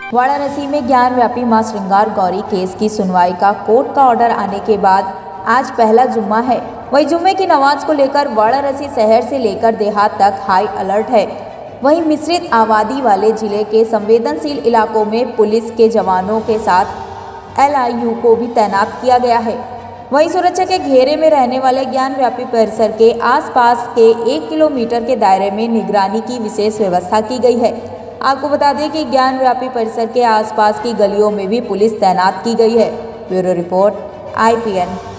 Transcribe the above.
वाराणसी में ज्ञान व्यापी मां श्रृंगार गौरी केस की सुनवाई का कोर्ट का ऑर्डर आने के बाद आज पहला जुम्मा है। वहीं जुम्मे की नमाज को लेकर वाराणसी शहर से लेकर देहात तक हाई अलर्ट है। वहीं मिश्रित आबादी वाले जिले के संवेदनशील इलाकों में पुलिस के जवानों के साथ LIU को भी तैनात किया गया है। वहीं सुरक्षा के घेरे में रहने वाले ज्ञान व्यापी परिसर के आसपास के 1 किलोमीटर के दायरे में निगरानी की विशेष व्यवस्था की गई है। आपको बता दें कि ज्ञान व्यापी परिसर के आसपास की गलियों में भी पुलिस तैनात की गई है। Bureau report IPN।